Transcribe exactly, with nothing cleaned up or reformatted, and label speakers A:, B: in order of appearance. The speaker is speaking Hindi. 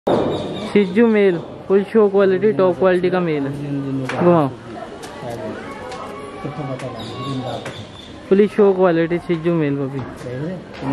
A: सिज्जू male, full show quality, top quality का मेल है। घुमाओ, फुल शो क्वालिटी सिज्जू मेल पपी।